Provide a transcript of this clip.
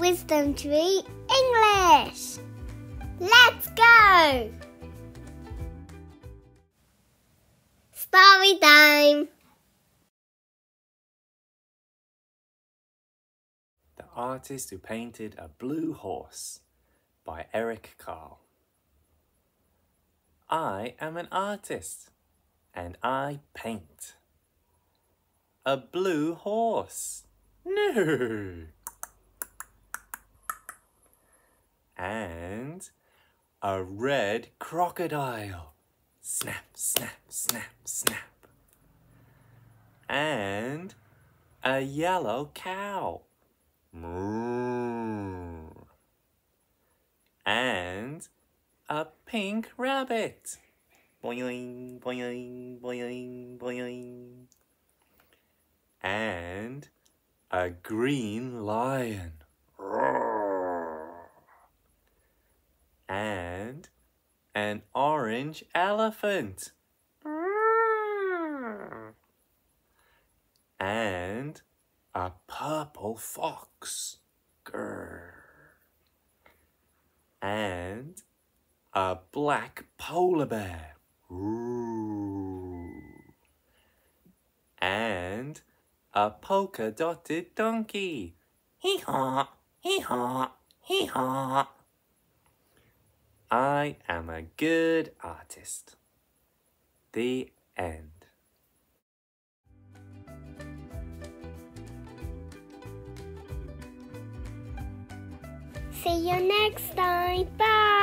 Wisdom Tree English. Let's go! Story time! The Artist Who Painted a Blue Horse by Erik Carle. I am an artist and I paint a blue horse. No! And a red crocodile. Snap, snap, snap, snap. And a yellow cow. Moo. And a pink rabbit. Boing, boing, boing, boing. And a green lion. And an orange elephant. And a purple fox. Grrr. And a black polar bear. Ooh. And a polka-dotted donkey. Hee-haw, hee-haw, hee-haw. I am a good artist. The end. See you next time. Bye!